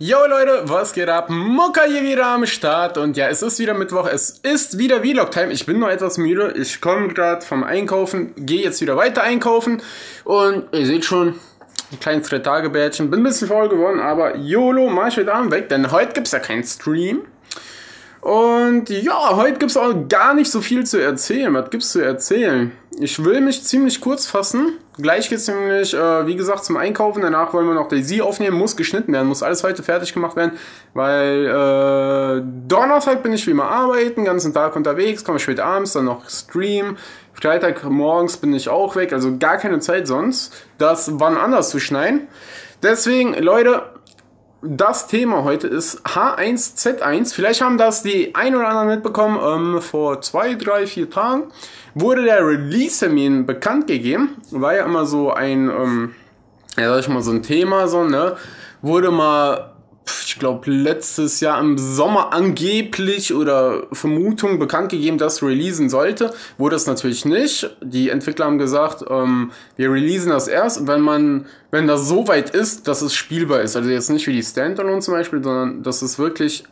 Yo Leute, was geht ab? Mucka hier wieder am Start und ja, es ist wieder Mittwoch, es ist wieder Vlog-Time. Ich bin noch etwas müde, ich komme gerade vom Einkaufen, gehe jetzt wieder weiter einkaufen und ihr seht schon, ein kleines 3-Tage-Bärtchen. Bin ein bisschen faul geworden, aber YOLO, mach ich heute Abend weg, denn heute gibt es ja keinen Stream. Und ja, heute gibt es auch gar nicht so viel zu erzählen. Was gibt's zu erzählen? Ich will mich ziemlich kurz fassen. Gleich geht es nämlich, wie gesagt, zum Einkaufen. Danach wollen wir noch DayZ aufnehmen. Muss geschnitten werden, muss alles heute fertig gemacht werden. Weil Donnerstag bin ich wie immer arbeiten, den ganzen Tag unterwegs, komme spät abends, dann noch Stream. Freitag morgens bin ich auch weg, also gar keine Zeit sonst, das wann anders zu schneiden. Deswegen, Leute, das Thema heute ist H1Z1. Vielleicht haben das die ein oder anderen mitbekommen. Vor 2, 3, 4 Tagen wurde der Release-Termin bekannt gegeben. War ja immer so ein, ja, sag ich mal, so ein Thema, so, ne? Wurde mal, ich glaube, letztes Jahr im Sommer angeblich oder Vermutung bekannt gegeben, dass releasen sollte. Wurde es natürlich nicht. Die Entwickler haben gesagt, wir releasen das erst, wenn das so weit ist, dass es spielbar ist. Also jetzt nicht wie die Standalone zum Beispiel, sondern dass es wirklich,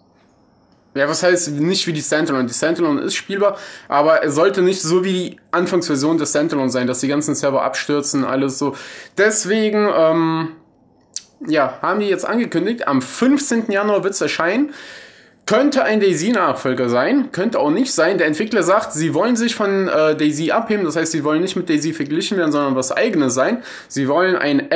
ja, was heißt nicht wie die Standalone? Die Standalone ist spielbar, aber es sollte nicht so wie die Anfangsversion des Standalone sein, dass die ganzen Server abstürzen, alles so. Deswegen, ja, haben die jetzt angekündigt, am 15. Januar wird es erscheinen. Könnte ein DayZ-Nachfolger sein, könnte auch nicht sein. Der Entwickler sagt, sie wollen sich von DayZ abheben, das heißt, sie wollen nicht mit DayZ verglichen werden, sondern was eigenes sein. Sie wollen ein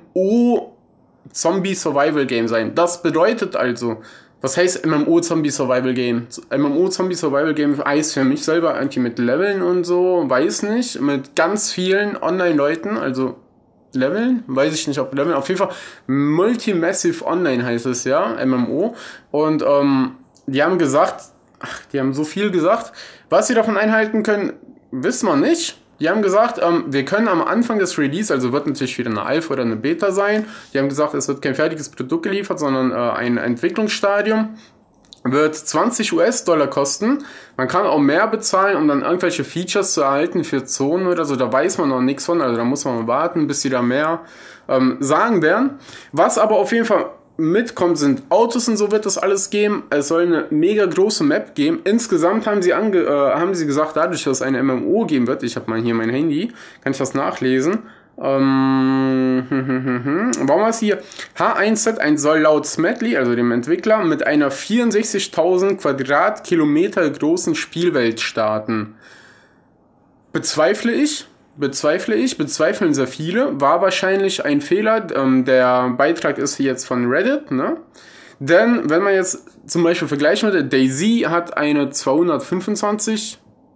MMO-Zombie-Survival-Game sein. Das bedeutet also, was heißt MMO-Zombie-Survival-Game? MMO-Zombie-Survival-Game heißt für mich selber irgendwie mit Leveln und so, weiß nicht, mit ganz vielen Online-Leuten, also Leveln? Weiß ich nicht, ob Leveln. Auf jeden Fall Multi-Massive Online heißt es ja, MMO. Und die haben gesagt, die haben so viel gesagt, was sie davon einhalten können, wissen wir nicht. Die haben gesagt, wir können am Anfang des Release, also wird natürlich wieder eine Alpha oder eine Beta sein. Die haben gesagt, es wird kein fertiges Produkt geliefert, sondern ein Entwicklungsstadium. Wird 20 US-Dollar kosten. Man kann auch mehr bezahlen, um dann irgendwelche Features zu erhalten für Zonen oder so. Da weiß man noch nichts von. Also da muss man mal warten, bis sie da mehr sagen werden. Was aber auf jeden Fall mitkommt, sind Autos und so wird das alles geben. Es soll eine mega große Map geben. Insgesamt haben sie gesagt, dadurch, dass es eine MMO geben wird, ich habe mal hier mein Handy, kann ich das nachlesen. Warum ist hier? H1Z1 soll laut Smedley, also dem Entwickler, mit einer 64.000 Quadratkilometer großen Spielwelt starten. Bezweifle ich, bezweifeln sehr viele. War wahrscheinlich ein Fehler. Der Beitrag ist jetzt von Reddit, ne? Denn wenn man jetzt zum Beispiel vergleichen würde, DayZ hat eine 225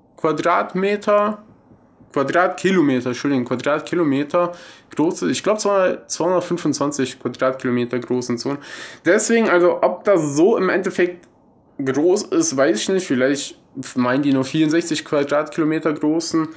Quadratkilometer große, ich glaube 225 Quadratkilometer großen Zonen. Deswegen, also ob das so im Endeffekt groß ist, weiß ich nicht. Vielleicht meinen die nur 64 Quadratkilometer großen.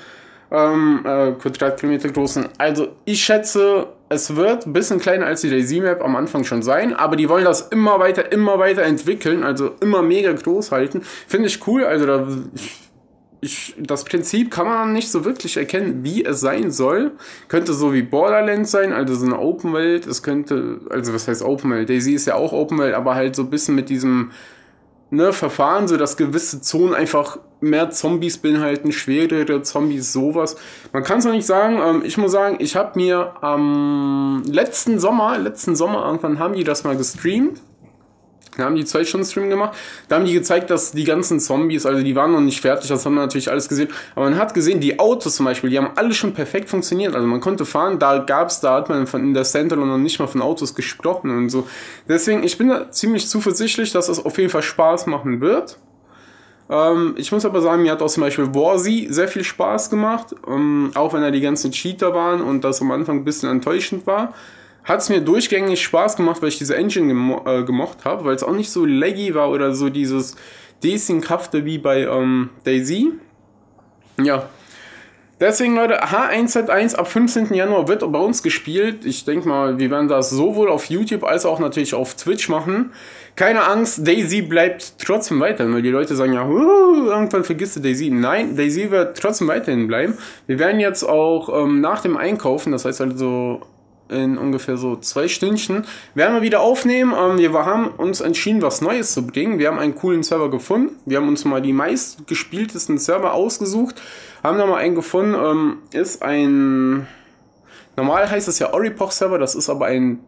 Also ich schätze, es wird ein bisschen kleiner als die DayZ-Map am Anfang schon sein, aber die wollen das immer weiter entwickeln, also immer mega groß halten. Finde ich cool, also das Prinzip kann man nicht so wirklich erkennen, wie es sein soll. Könnte so wie Borderlands sein, also so eine Open Welt. Es könnte, also was heißt Open Welt? DayZ ist ja auch Open Welt, aber halt so ein bisschen mit diesem Verfahren, so dass gewisse Zonen einfach mehr Zombies beinhalten, schwerere Zombies, sowas. Man kann es noch nicht sagen. Ich muss sagen, ich habe mir letzten Sommer irgendwann haben die das mal gestreamt. Da haben die 2-Stunden-Stream gemacht. Da haben die gezeigt, dass die ganzen Zombies, also die waren noch nicht fertig, das haben wir natürlich alles gesehen. Aber man hat gesehen, die Autos zum Beispiel, die haben alle schon perfekt funktioniert. Also man konnte fahren, da hat man in der Standalone noch nicht mal von Autos gesprochen und so. Deswegen, ich bin da ziemlich zuversichtlich, dass es auf jeden Fall Spaß machen wird. Ich muss aber sagen, mir hat auch zum Beispiel Warzy sehr viel Spaß gemacht. Auch wenn da die ganzen Cheater waren und das am Anfang ein bisschen enttäuschend war. Hat es mir durchgängig Spaß gemacht, weil ich diese Engine gemocht habe, weil es auch nicht so laggy war oder so dieses Desynchafte wie bei DayZ. Ja. Deswegen, Leute, H1Z1 ab 15. Januar wird bei uns gespielt. Ich denke mal, wir werden das sowohl auf YouTube als auch natürlich auf Twitch machen. Keine Angst, DayZ bleibt trotzdem weiterhin, weil die Leute sagen ja, irgendwann vergisst du DayZ. Nein, DayZ wird trotzdem weiterhin bleiben. Wir werden jetzt auch nach dem Einkaufen, das heißt also in ungefähr so 2 Stündchen werden wir wieder aufnehmen. Wir haben uns entschieden, was Neues zu bringen. Wir haben einen coolen Server gefunden. Wir haben uns mal die meistgespieltesten Server ausgesucht. Haben da mal einen gefunden. Ist ein... Normal heißt es ja Oripoch-Server. Das ist aber ein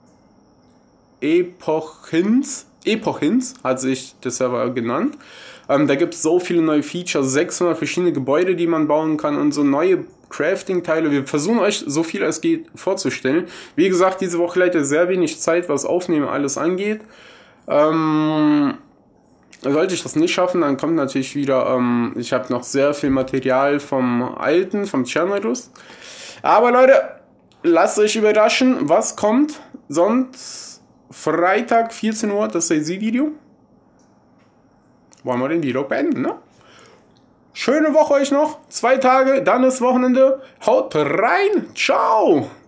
Epochhints hat sich der Server genannt. Da gibt es so viele neue Features, 600 verschiedene Gebäude, die man bauen kann und so neue Crafting-Teile. Wir versuchen euch so viel als geht vorzustellen. Wie gesagt, diese Woche leider sehr wenig Zeit, was Aufnehmen alles angeht. Sollte ich das nicht schaffen, dann kommt natürlich wieder, ich habe noch sehr viel Material vom Cernarus. Aber Leute, lasst euch überraschen, was kommt. Sonst Freitag 14 Uhr, das ist das Video. Wollen wir den Video beenden, ne? Schöne Woche euch noch. 2 Tage, dann ist Wochenende. Haut rein. Ciao.